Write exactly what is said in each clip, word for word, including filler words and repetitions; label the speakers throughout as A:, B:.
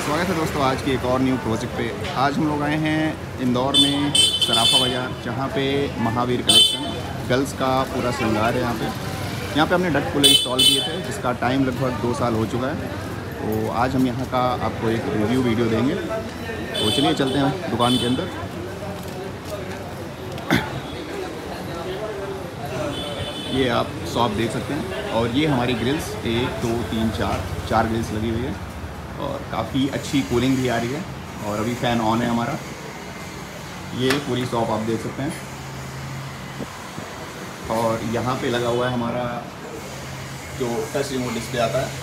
A: स्वागत है दोस्तों आज के एक और न्यू प्रोजेक्ट पे। आज हम लोग आए हैं इंदौर में सराफा बाज़ार, जहाँ पे महावीर कलेक्शन गर्ल्स का पूरा श्रृंगार है। यहाँ पे यहाँ पे हमने डक कूलर इंस्टॉल किए थे, जिसका टाइम लगभग दो साल हो चुका है। तो आज हम यहाँ का आपको एक रिव्यू वीडियो देंगे। तो चलिए चलते हैं दुकान के अंदर। ये आप शॉप देख सकते हैं और ये हमारी ग्रिल्स एक दो तीन चार चार ग्रिल्स लगी हुई है और काफ़ी अच्छी कूलिंग भी आ रही है। और अभी फ़ैन ऑन है हमारा। ये पूरी शॉप आप देख सकते हैं और यहाँ पे लगा हुआ है हमारा जो टच रिमोट डिस्प्ले आता है।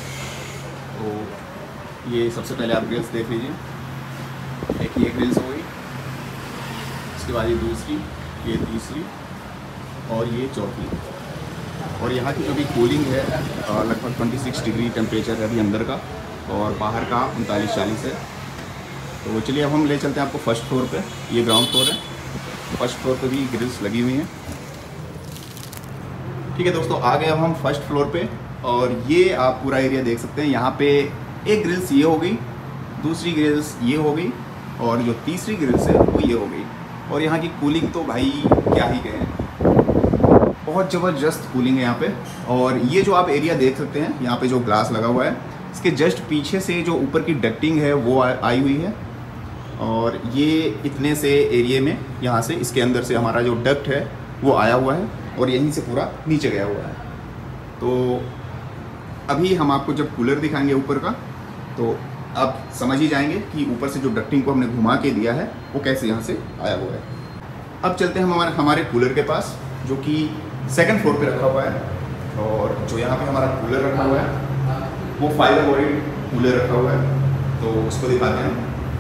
A: तो ये सबसे पहले आप ग्रिल्स देख लीजिए। एक ये ग्रिल्स हो गई, इसके बाद ये दूसरी, ये तीसरी और ये चौथी। और यहाँ की जो भी कूलिंग है लगभग छब्बीस डिग्री टेम्परेचर है अभी अंदर का और बाहर का उनतालीस चालीस है। तो चलिए अब हम ले चलते हैं आपको फर्स्ट फ्लोर पे। ये ग्राउंड फ्लोर है, फर्स्ट फ्लोर पे भी ग्रिल्स लगी हुई हैं। ठीक है दोस्तों, आ गए अब हम फर्स्ट फ्लोर पे और ये आप पूरा एरिया देख सकते हैं। यहाँ पे एक ग्रिल्स ये हो गई, दूसरी ग्रिल्स ये हो गई और जो तीसरी ग्रिल्स है वो ये हो गई। और यहाँ की कूलिंग तो भाई क्या ही कहें, बहुत ज़बरदस्त कूलिंग है यहाँ पे। और ये जो आप एरिया देख सकते हैं, यहाँ पे जो ग्लास लगा हुआ है, इसके जस्ट पीछे से जो ऊपर की डक्टिंग है वो आई हुई है। और ये इतने से एरिया में यहाँ से इसके अंदर से हमारा जो डक्ट है वो आया हुआ है और यहीं से पूरा नीचे गया हुआ है। तो अभी हम आपको जब कूलर दिखाएंगे ऊपर का, तो आप समझ ही जाएंगे कि ऊपर से जो डक्टिंग को हमने घुमा के दिया है वो कैसे यहाँ से आया हुआ है। अब चलते हैं हम हमारे हमारे कूलर के पास, जो कि सेकंड फ्लोर पे रखा हुआ है। और जो यहाँ पे हमारा कूलर रखा हुआ है वो फाइबर बॉडी कूलर रखा हुआ है, तो उसको दिखाते हैं।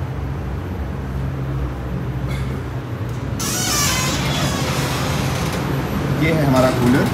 A: ये है हमारा कूलर।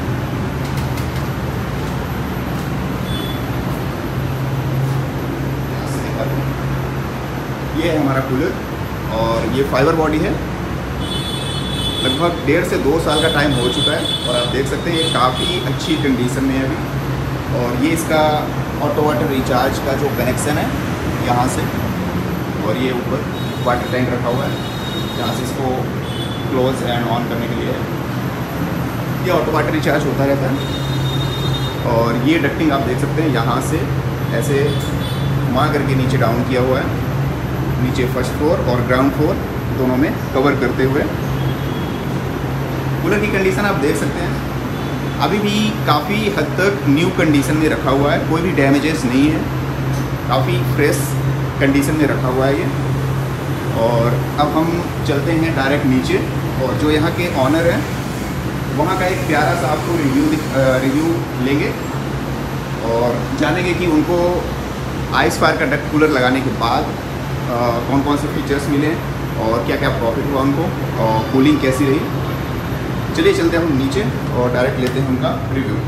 A: ये है हमारा कूलर और ये फाइबर बॉडी है। लगभग डेढ़ से दो साल का टाइम हो चुका है और आप देख सकते हैं ये काफ़ी अच्छी कंडीशन में है अभी। और ये इसका ऑटो वाटर रिचार्ज का जो कनेक्शन है यहाँ से, और ये ऊपर वाटर टैंक रखा हुआ है जहाँ से इसको क्लोज एंड ऑन करने के लिए ये ऑटो वाटर रिचार्ज होता रहता है। और ये डक्टिंग आप देख सकते हैं यहाँ से ऐसे घुमा करके नीचे डाउन किया हुआ है, नीचे फर्स्ट फ्लोर और ग्राउंड फ्लोर दोनों में कवर करते हुए। कूलर की कंडीशन आप देख सकते हैं अभी भी काफ़ी हद तक न्यू कंडीशन में रखा हुआ है, कोई भी डैमेजेस नहीं है, काफ़ी फ्रेश कंडीशन में रखा हुआ है ये। और अब हम चलते हैं डायरेक्ट नीचे और जो यहाँ के ऑनर हैं वहाँ का एक प्यारा सा आपको रिव्यू रिव्यू लेंगे और जानेंगे कि उनको आइस फायर का डक्ट कूलर लगाने के बाद आ, कौन कौन से फीचर्स मिले और क्या क्या प्रॉफिट हुआ उनको और कूलिंग कैसी रही। चलिए चलते हैं हम नीचे और डायरेक्ट लेते हैं उनका रिव्यू।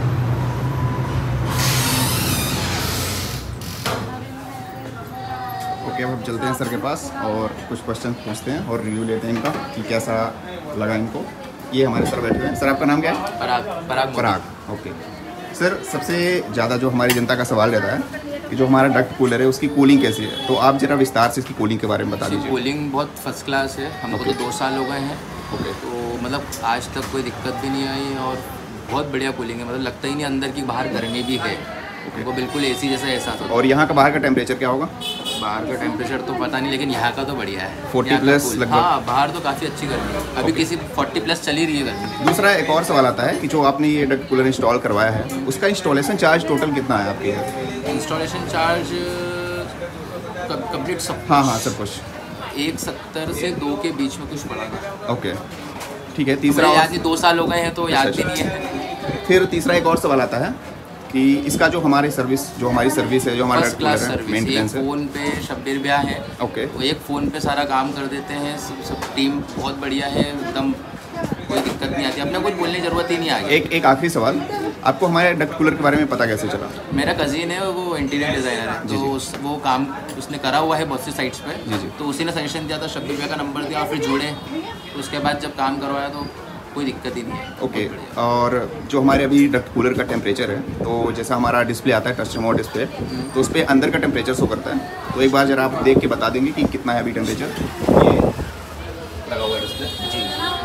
A: ओके, अब हम चलते हैं सर के पास और कुछ क्वेश्चन पूछते हैं और रिव्यू लेते हैं इनका कि कैसा लगा इनको। ये हमारे सर बैठे हैं। सर आपका नाम क्या है?
B: पराग। पराग
A: पराग ओके सर, सबसे ज़्यादा जो हमारी जनता का सवाल रहता है कि जो हमारा डक्ट कूलर है उसकी कूलिंग कैसी है, तो आप जरा विस्तार से इसकी कूलिंग के बारे में बता दीजिए।
B: कूलिंग बहुत फर्स्ट क्लास है, हमको तो दो साल हो गए हैं।
A: ओके,
B: तो मतलब आज तक कोई दिक्कत भी नहीं आई और बहुत बढ़िया कूलिंग है। मतलब लगता ही नहीं अंदर की बाहर गर्मी भी है, वो बिल्कुल एसी जैसा एहसास होता है।
A: और यहाँ का बाहर का टेम्परेचर क्या होगा?
B: बाहर का टेम्परेचर तो पता नहीं, लेकिन यहाँ का तो बढ़िया है।
A: चालीस प्लस लगभग।
B: हाँ, बाहर तो काफ़ी अच्छी गर्मी है, अभी किसी चालीस प्लस चली रही है गर्मी।
A: दूसरा एक और सवाल आता है कि जो आपने ये डक्ट कूलर इंस्टॉल करवाया है उसका इंस्टॉलेशन चार्ज टोटल कितना है आपके?
B: इंस्टॉलेशन चार्ज कंप्लीट सब,
A: हाँ हाँ सब कुछ
B: एक सत्तर से दो के बीच में कुछ पड़ा।
A: ओके ठीक है। तीसरा
B: याद नहीं, दो साल हो गए हैं तो याद भी नहीं है।
A: फिर तीसरा एक और सवाल आता है कि इसका जो हमारी सर्विस जो हमारी सर्विस है जो हमारा
B: फर्स्ट क्लास सर्विस, एक फ़ोन पे शब्बीर भैया है।
A: ओके,
B: वो एक फ़ोन पे सारा काम कर देते हैं। सब सब टीम बहुत बढ़िया है, एकदम कोई दिक्कत नहीं आती, अपने कुछ बोलने की ज़रूरत ही नहीं आएगी।
A: एक एक आखिरी सवाल, आपको हमारे डक्ट कूलर के बारे में पता कैसे चला?
B: मेरा कज़िन है, वो इंटीरियर डिज़ाइनर है, तो उस, वो काम उसने करा हुआ है बहुत सी साइट्स पे, तो उसी ने सजेशन दिया था, शब्बीर भैया का नंबर दिया और फिर जुड़े। तो उसके बाद जब काम करवाया तो कोई दिक्कत ही नहीं है।
A: Okay okay. और जो हमारे अभी डक्ट कूलर का टेम्परेचर है, तो जैसा हमारा डिस्प्ले आता है कस्टमर डिस्प्ले, तो उस पर अंदर का टेम्परेचर शो करता है। तो एक बार जरा आप देख के बता देंगे कि कितना है अभी टेम्परेचर। ये लगा हुआ है डिस्प्ले
B: जी।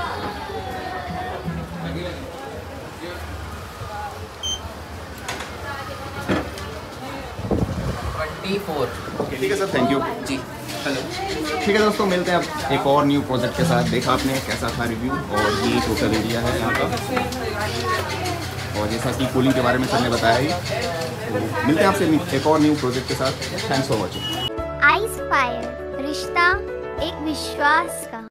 A: ओके ठीक है सर, थैंक यू
B: जी।
A: हेलो। ठीक है दोस्तों, मिलते हैं अब एक और न्यू प्रोजेक्ट के साथ। देखा आपने कैसा था रिव्यू, और ये टोटल एरिया है यहाँ का, और जैसा कि कूलिंग के बारे में सर ने बताया ही। तो मिलते हैं आपसे एक और न्यू प्रोजेक्ट के साथ। Thanks for watching.
C: Ice fire, रिश्ता एक विश्वास का।